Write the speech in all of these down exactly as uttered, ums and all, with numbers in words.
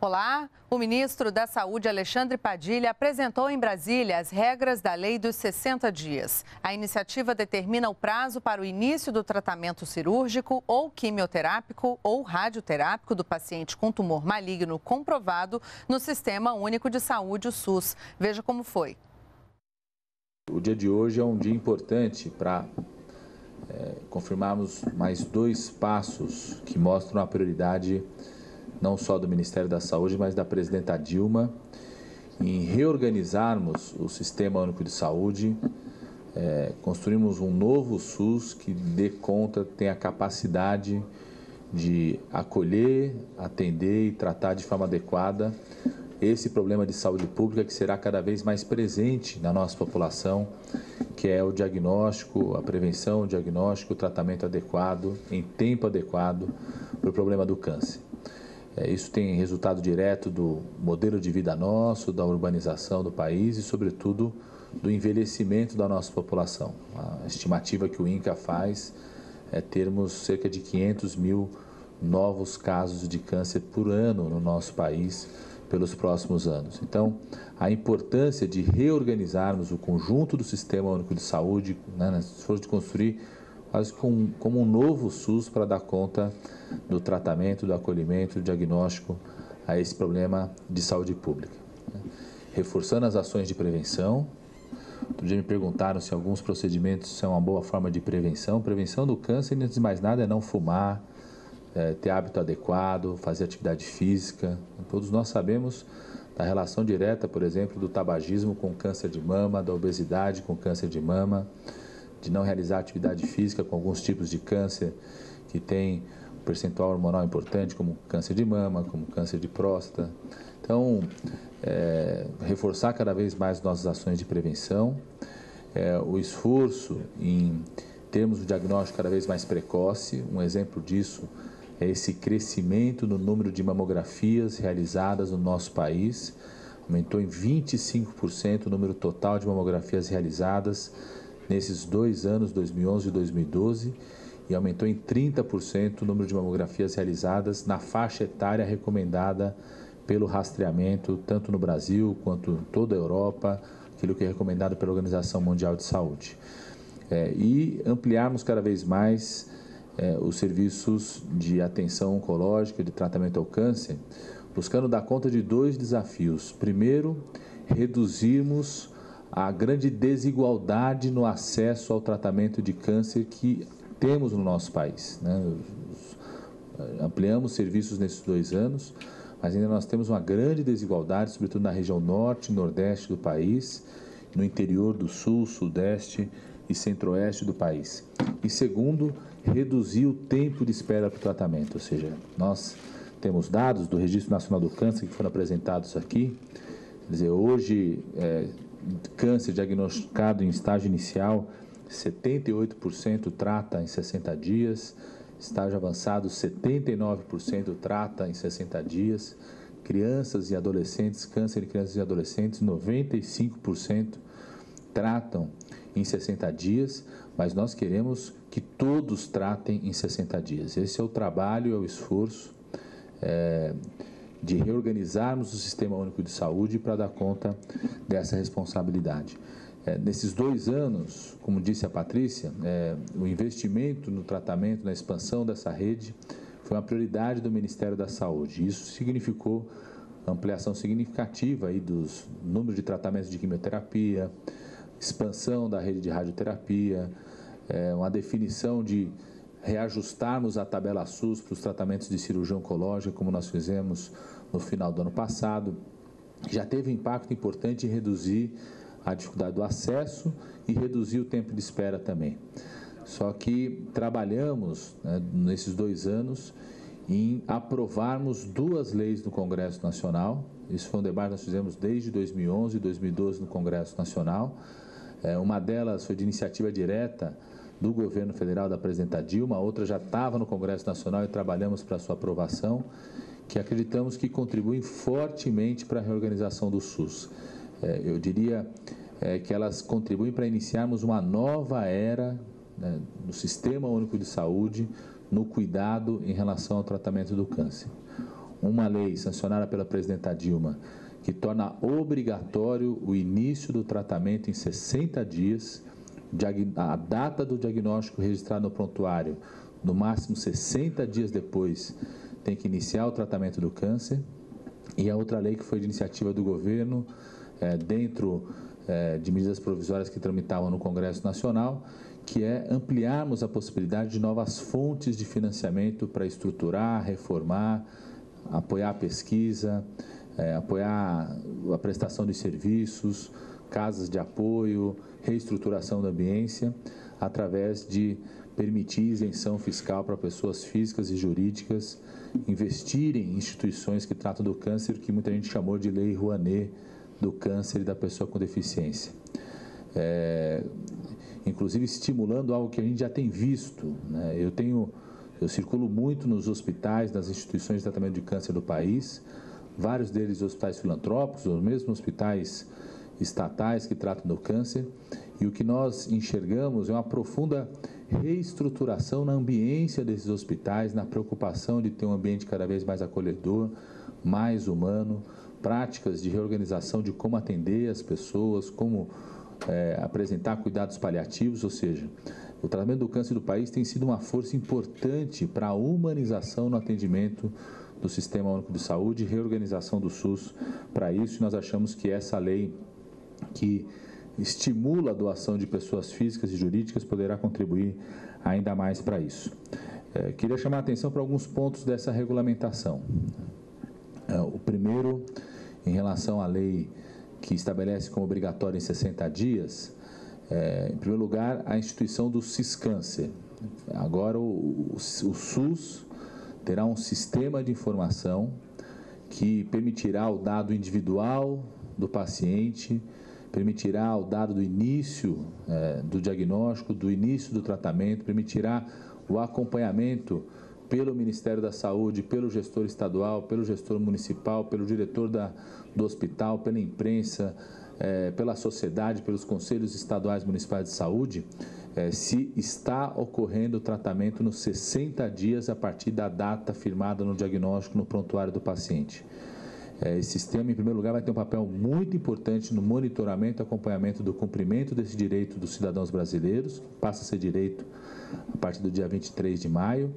Olá, o ministro da Saúde, Alexandre Padilha, apresentou em Brasília as regras da Lei dos sessenta dias. A iniciativa determina o prazo para o início do tratamento cirúrgico ou quimioterápico ou radioterápico do paciente com tumor maligno comprovado no Sistema Único de Saúde, o SUS. Veja como foi. O dia de hoje é um dia importante para é, confirmarmos mais dois passos que mostram a prioridade não só do Ministério da Saúde, mas da presidenta Dilma, em reorganizarmos o Sistema Único de Saúde, é, construirmos um novo SUS que dê conta, tenha a capacidade de acolher, atender e tratar de forma adequada esse problema de saúde pública que será cada vez mais presente na nossa população, que é o diagnóstico, a prevenção, o diagnóstico, o tratamento adequado, em tempo adequado para o problema do câncer. Isso tem resultado direto do modelo de vida nosso, da urbanização do país e, sobretudo, do envelhecimento da nossa população. A estimativa que o INCA faz é termos cerca de quinhentos mil novos casos de câncer por ano no nosso país pelos próximos anos. Então, a importância de reorganizarmos o conjunto do Sistema Único de Saúde, né, no esforço de construir quase como, como um novo SUS para dar conta do tratamento, do acolhimento, do diagnóstico a esse problema de saúde pública. Reforçando as ações de prevenção. Outro dia me perguntaram se alguns procedimentos são uma boa forma de prevenção. Prevenção do câncer, antes de mais nada, é não fumar, é ter hábito adequado, fazer atividade física. Todos nós sabemos da relação direta, por exemplo, do tabagismo com câncer de mama, da obesidade com câncer de mama, de não realizar atividade física com alguns tipos de câncer que tem um percentual hormonal importante, como câncer de mama, como câncer de próstata. Então, é, reforçar cada vez mais nossas ações de prevenção, é, o esforço em termos o diagnóstico cada vez mais precoce. Um exemplo disso é esse crescimento no número de mamografias realizadas no nosso país. Aumentou em vinte e cinco por cento o número total de mamografias realizadas nesses dois anos, dois mil e onze e dois mil e doze, e aumentou em trinta por cento o número de mamografias realizadas na faixa etária recomendada pelo rastreamento, tanto no Brasil quanto em toda a Europa, aquilo que é recomendado pela Organização Mundial de Saúde. É, e ampliarmos cada vez mais é, os serviços de atenção oncológica, de tratamento ao câncer, buscando dar conta de dois desafios. Primeiro, reduzirmos a grande desigualdade no acesso ao tratamento de câncer que temos no nosso país, né? Ampliamos serviços nesses dois anos, mas ainda nós temos uma grande desigualdade, sobretudo na região norte e nordeste do país, no interior do sul, sudeste e centro-oeste do país. E segundo, reduzir o tempo de espera para o tratamento, ou seja, nós temos dados do Registro Nacional do Câncer que foram apresentados aqui. Quer dizer, hoje, é, câncer diagnosticado em estágio inicial, setenta e oito por cento trata em sessenta dias, estágio avançado, setenta e nove por cento trata em sessenta dias, crianças e adolescentes, câncer em crianças e adolescentes, noventa e cinco por cento tratam em sessenta dias, mas nós queremos que todos tratem em sessenta dias. Esse é o trabalho, é o esforço é, de reorganizarmos o Sistema Único de Saúde para dar conta dessa responsabilidade. É, nesses dois anos, como disse a Patrícia, é, o investimento no tratamento, na expansão dessa rede, foi uma prioridade do Ministério da Saúde. Isso significou ampliação significativa aí dos números de tratamentos de quimioterapia, expansão da rede de radioterapia, é, uma definição de reajustarmos a tabela SUS para os tratamentos de cirurgia oncológica, como nós fizemos no final do ano passado. Já teve um impacto importante em reduzir a dificuldade do acesso e reduzir o tempo de espera também. Só que trabalhamos, né, nesses dois anos em aprovarmos duas leis no Congresso Nacional. Isso foi um debate que nós fizemos desde dois mil e onze e dois mil e doze no Congresso Nacional. É, uma delas foi de iniciativa direta do governo federal da presidenta Dilma, a outra já estava no Congresso Nacional e trabalhamos para a sua aprovação, que acreditamos que contribuem fortemente para a reorganização do SUS. É, eu diria é, que elas contribuem para iniciarmos uma nova era, né, no Sistema Único de Saúde, no cuidado em relação ao tratamento do câncer. uma lei sancionada pela presidenta Dilma, que torna obrigatório o início do tratamento em sessenta dias, a data do diagnóstico registrado no prontuário, no máximo sessenta dias depois, tem que iniciar o tratamento do câncer. E a outra lei que foi de iniciativa do governo, é, dentro é, de medidas provisórias que tramitavam no Congresso Nacional, que é ampliarmos a possibilidade de novas fontes de financiamento para estruturar, reformar, apoiar a pesquisa, é, apoiar a prestação de serviços, casas de apoio, reestruturação da ambiência, através de permitir isenção fiscal para pessoas físicas e jurídicas investirem em instituições que tratam do câncer, que muita gente chamou de Lei Rouanet do câncer e da pessoa com deficiência. É, inclusive estimulando algo que a gente já tem visto, né? Eu tenho, eu circulo muito nos hospitais, nas instituições de tratamento de câncer do país, vários deles hospitais filantrópicos, ou mesmo hospitais estatais que tratam do câncer, e o que nós enxergamos é uma profunda reestruturação na ambiência desses hospitais, na preocupação de ter um ambiente cada vez mais acolhedor, mais humano, práticas de reorganização de como atender as pessoas, como é, apresentar cuidados paliativos, ou seja, o tratamento do câncer do país tem sido uma força importante para a humanização no atendimento do Sistema Único de Saúde e reorganização do SUS para isso, e nós achamos que essa lei que estimula a doação de pessoas físicas e jurídicas poderá contribuir ainda mais para isso. É, queria chamar a atenção para alguns pontos dessa regulamentação. É, o primeiro, em relação à lei que estabelece como obrigatório em sessenta dias, é, em primeiro lugar, a instituição do Ciscâncer. Agora, o, o, o SUS terá um sistema de informação que permitirá o dado individual do paciente, permitirá o dado do início é, do diagnóstico, do início do tratamento, permitirá o acompanhamento pelo Ministério da Saúde, pelo gestor estadual, pelo gestor municipal, pelo diretor da, do hospital, pela imprensa, é, pela sociedade, pelos conselhos estaduais municipais de saúde, é, se está ocorrendo o tratamento nos sessenta dias a partir da data firmada no diagnóstico no prontuário do paciente. Esse sistema, em primeiro lugar, vai ter um papel muito importante no monitoramento e acompanhamento do cumprimento desse direito dos cidadãos brasileiros, que passa a ser direito a partir do dia vinte e três de maio,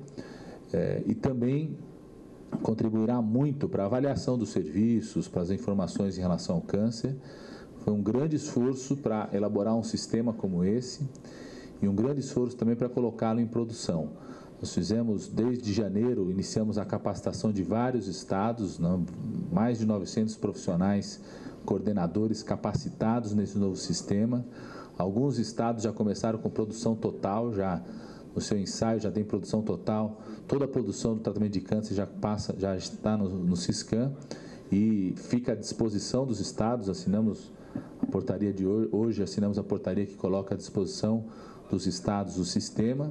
é, e também contribuirá muito para a avaliação dos serviços, para as informações em relação ao câncer. Foi um grande esforço para elaborar um sistema como esse e um grande esforço também para colocá-lo em produção. Nós fizemos, desde janeiro, iniciamos a capacitação de vários estados, não, mais de novecentos profissionais, coordenadores capacitados nesse novo sistema. Alguns estados já começaram com produção total, já no seu ensaio já tem produção total. Toda a produção do tratamento de câncer já, passa, já está no, no Siscam e fica à disposição dos estados. Assinamos a portaria de hoje, hoje assinamos a portaria que coloca à disposição dos estados o sistema.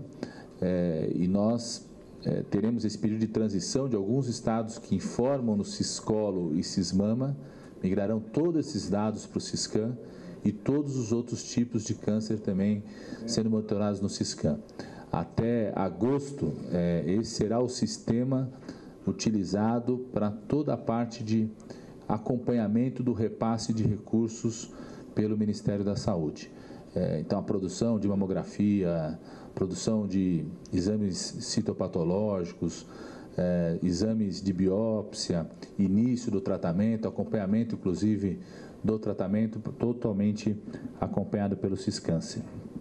É, e nós é, teremos esse período de transição de alguns estados que informam no Siscolo e Sismama, migrarão todos esses dados para o Siscam e todos os outros tipos de câncer também sendo monitorados no Siscam. Até agosto, é, esse será o sistema utilizado para toda a parte de acompanhamento do repasse de recursos pelo Ministério da Saúde. É, então, a produção de mamografia, produção de exames citopatológicos, é, exames de biópsia, início do tratamento, acompanhamento, inclusive, do tratamento, totalmente acompanhado pelo Siscâncer.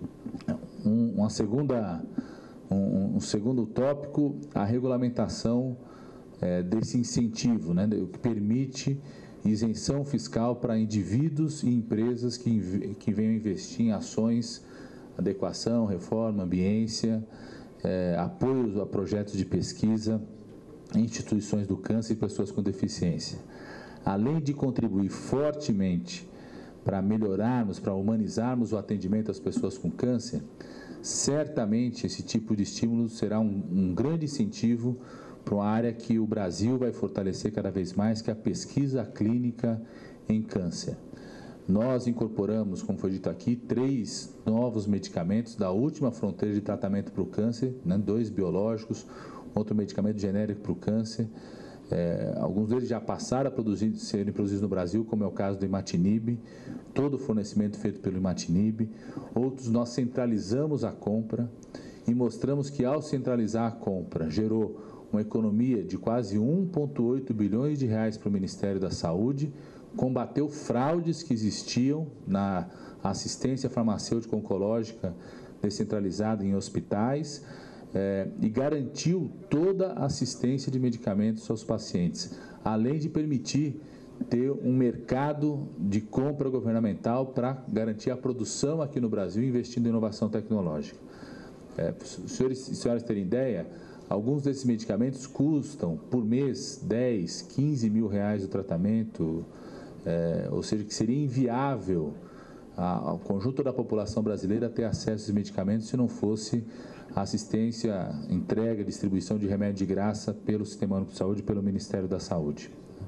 Um, uma segunda, um, um segundo tópico, a regulamentação é, desse incentivo, né, que permite isenção fiscal para indivíduos e empresas que, que venham investir em ações, adequação, reforma, ambiência, é, apoio a projetos de pesquisa, instituições do câncer e pessoas com deficiência. Além de contribuir fortemente para melhorarmos, para humanizarmos o atendimento às pessoas com câncer, certamente esse tipo de estímulo será um, um grande incentivo para uma área que o Brasil vai fortalecer cada vez mais, que é a pesquisa clínica em câncer. Nós incorporamos, como foi dito aqui, três novos medicamentos da última fronteira de tratamento para o câncer, né, dois biológicos, outro medicamento genérico para o câncer, É, alguns deles já passaram a produzir, serem produzidos no Brasil, como é o caso do Imatinib, todo o fornecimento feito pelo Imatinib. Outros nós centralizamos a compra e mostramos que, ao centralizar a compra, gerou uma economia de quase um vírgula oito bilhões de reais para o Ministério da Saúde, combateu fraudes que existiam na assistência farmacêutica oncológica descentralizada em hospitais, É, e garantiu toda a assistência de medicamentos aos pacientes, além de permitir ter um mercado de compra governamental para garantir a produção aqui no Brasil, investindo em inovação tecnológica. É, senhores e senhoras terem ideia, alguns desses medicamentos custam por mês dez, quinze mil reais o tratamento, é, ou seja, que seria inviável ao conjunto da população brasileira ter acesso a esses medicamentos se não fosse a assistência, entrega, distribuição de remédio de graça pelo Sistema Único de Saúde e pelo Ministério da Saúde.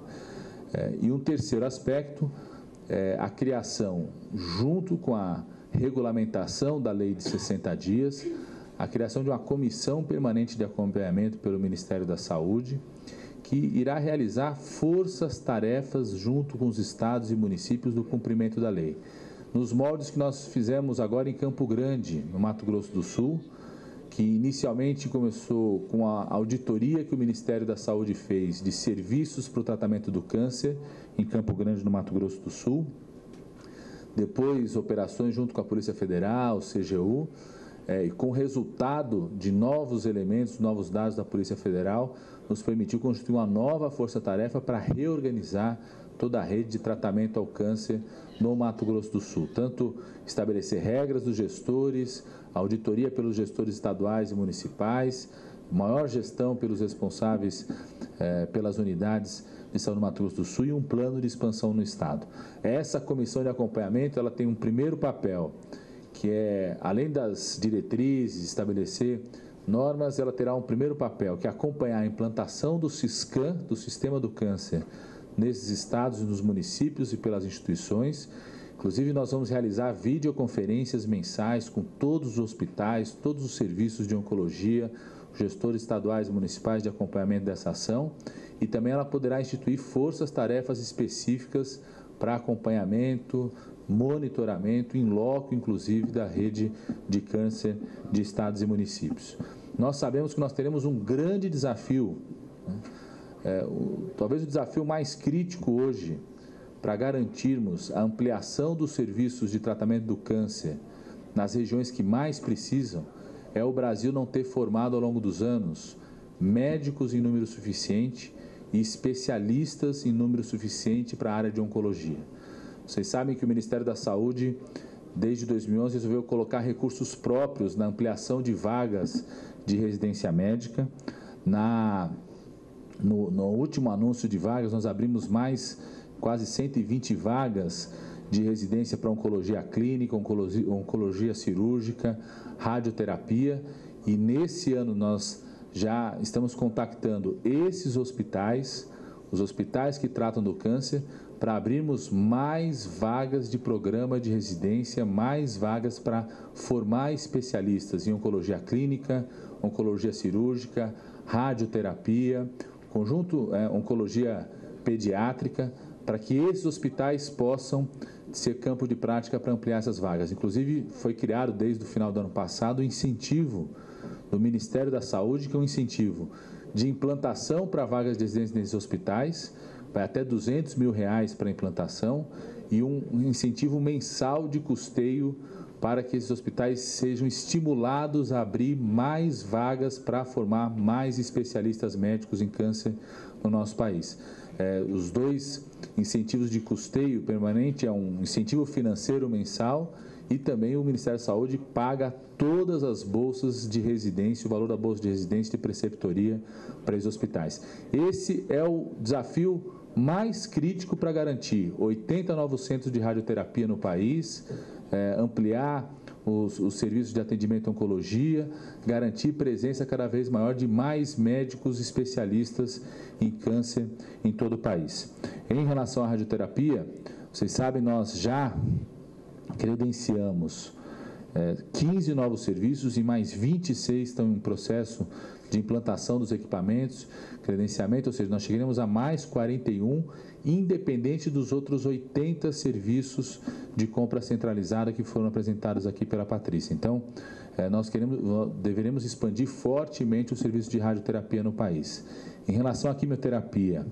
É, e um terceiro aspecto é a criação, junto com a regulamentação da lei de sessenta dias, a criação de uma comissão permanente de acompanhamento pelo Ministério da Saúde, que irá realizar forças-tarefas junto com os estados e municípios do cumprimento da lei. Nos moldes que nós fizemos agora em Campo Grande, no Mato Grosso do Sul, que inicialmente começou com a auditoria que o Ministério da Saúde fez de serviços para o tratamento do câncer em Campo Grande, no Mato Grosso do Sul. Depois, operações junto com a Polícia Federal, C G U, é, e com o resultado de novos elementos, novos dados da Polícia Federal, nos permitiu constituir uma nova força-tarefa para reorganizar toda a rede de tratamento ao câncer no Mato Grosso do Sul. Tanto estabelecer regras dos gestores, auditoria pelos gestores estaduais e municipais, maior gestão pelos responsáveis eh, pelas unidades de saúde do Mato Grosso do Sul e um plano de expansão no Estado. Essa comissão de acompanhamento, ela tem um primeiro papel, que é, além das diretrizes, estabelecer normas, ela terá um primeiro papel, que é acompanhar a implantação do SISCAN, do Sistema do Câncer, nesses estados e nos municípios e pelas instituições. Inclusive, nós vamos realizar videoconferências mensais com todos os hospitais, todos os serviços de oncologia, gestores estaduais e municipais de acompanhamento dessa ação, e também ela poderá instituir forças-tarefas específicas para acompanhamento, monitoramento, em loco, inclusive, da rede de câncer de estados e municípios. Nós sabemos que nós teremos um grande desafio, né? É, o, talvez o desafio mais crítico hoje para garantirmos a ampliação dos serviços de tratamento do câncer nas regiões que mais precisam, é o Brasil não ter formado ao longo dos anos médicos em número suficiente e especialistas em número suficiente para a área de oncologia. Vocês sabem que o Ministério da Saúde, desde dois mil e onze, resolveu colocar recursos próprios na ampliação de vagas de residência médica. Na, no, no último anúncio de vagas, nós abrimos mais quase cento e vinte vagas de residência para oncologia clínica, oncologia, oncologia cirúrgica, radioterapia, e nesse ano nós já estamos contactando esses hospitais, os hospitais que tratam do câncer, para abrirmos mais vagas de programa de residência, mais vagas para formar especialistas em oncologia clínica, oncologia cirúrgica, radioterapia, conjunto é, oncologia pediátrica, para que esses hospitais possam ser campo de prática para ampliar essas vagas. Inclusive, foi criado desde o final do ano passado o incentivo do Ministério da Saúde, que é um incentivo de implantação para vagas de residência nesses hospitais, vai até duzentos mil reais para a implantação, e um incentivo mensal de custeio para que esses hospitais sejam estimulados a abrir mais vagas para formar mais especialistas médicos em câncer no nosso país. É, os dois incentivos de custeio permanente é um incentivo financeiro mensal, e também o Ministério da Saúde paga todas as bolsas de residência, o valor da bolsa de residência de preceptoria para esses hospitais. Esse é o desafio mais crítico para garantir oitenta novos centros de radioterapia no país, é, ampliar os, os serviços de atendimento à oncologia, garantir presença cada vez maior de mais médicos especialistas em câncer em todo o país. Em relação à radioterapia, vocês sabem, nós já credenciamos quinze novos serviços e mais vinte e seis estão em processo de implantação dos equipamentos, credenciamento, ou seja, nós chegaremos a mais quarenta e um, independente dos outros oitenta serviços de compra centralizada que foram apresentados aqui pela Patrícia. Então, nós queremos, deveremos expandir fortemente o serviço de radioterapia no país. Em relação à quimioterapia,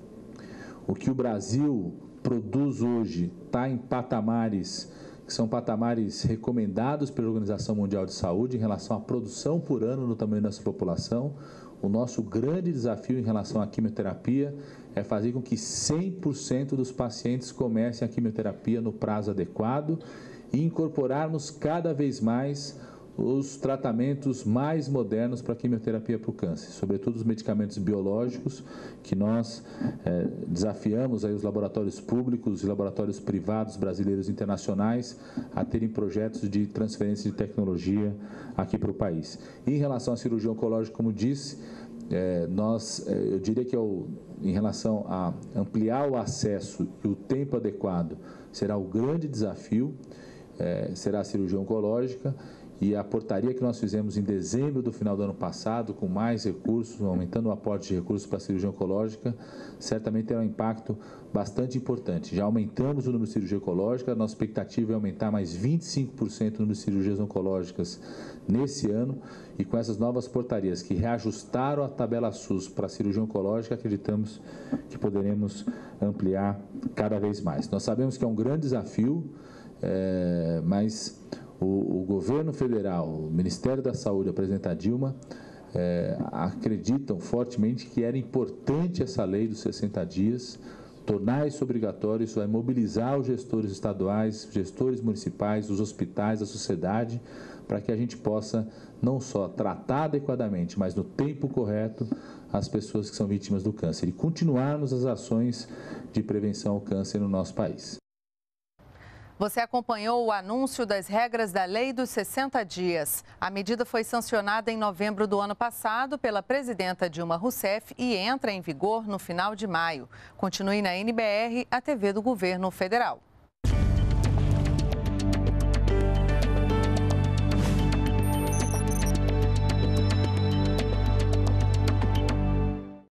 o que o Brasil produz hoje está em patamares que são patamares recomendados pela Organização Mundial de Saúde em relação à produção por ano no tamanho da nossa população. O nosso grande desafio em relação à quimioterapia é fazer com que cem por cento dos pacientes comecem a quimioterapia no prazo adequado e incorporarmos cada vez mais os tratamentos mais modernos para a quimioterapia para o câncer, sobretudo os medicamentos biológicos, que nós é, desafiamos aí os laboratórios públicos e laboratórios privados brasileiros e internacionais a terem projetos de transferência de tecnologia aqui para o país. E em relação à cirurgia oncológica, como disse, é, nós, é, eu diria que é o, em relação a ampliar o acesso e o tempo adequado, será o grande desafio, é, será a cirurgia oncológica. E a portaria que nós fizemos em dezembro do final do ano passado, com mais recursos, aumentando o aporte de recursos para a cirurgia oncológica, certamente terá um impacto bastante importante. Já aumentamos o número de cirurgia oncológica, a nossa expectativa é aumentar mais vinte e cinco por cento o número de cirurgias oncológicas nesse ano, e com essas novas portarias que reajustaram a tabela SUS para a cirurgia oncológica, acreditamos que poderemos ampliar cada vez mais. Nós sabemos que é um grande desafio, é, mas O, o governo federal, o Ministério da Saúde, a presidenta Dilma, é, acreditam fortemente que era importante essa lei dos sessenta dias, tornar isso obrigatório. Isso vai mobilizar os gestores estaduais, gestores municipais, os hospitais, a sociedade, para que a gente possa não só tratar adequadamente, mas no tempo correto, as pessoas que são vítimas do câncer e continuarmos as ações de prevenção ao câncer no nosso país. Você acompanhou o anúncio das regras da Lei dos sessenta dias. A medida foi sancionada em novembro do ano passado pela presidenta Dilma Rousseff e entra em vigor no final de maio. Continue na N B R, a T V do Governo Federal.